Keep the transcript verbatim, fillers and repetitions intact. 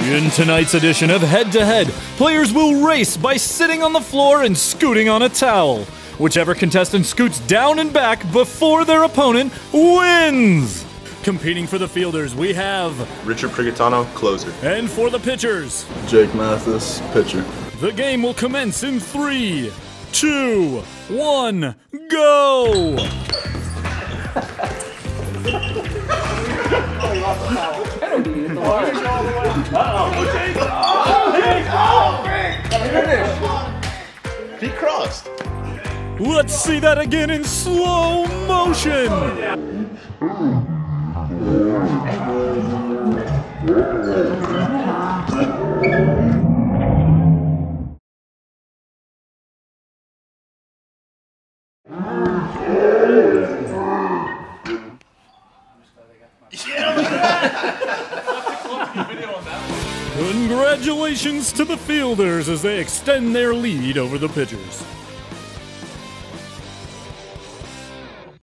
In tonight's edition of Head to Head, players will race by sitting on the floor and scooting on a towel. Whichever contestant scoots down and back before their opponent wins! Competing for the fielders, we have Richard Prigatano, closer. And for the pitchers, Jake Matthys, pitcher. The game will commence in three, two, one, go! He crossed. Let's see that again in slow motion! Congratulations to the fielders as they extend their lead over the pitchers.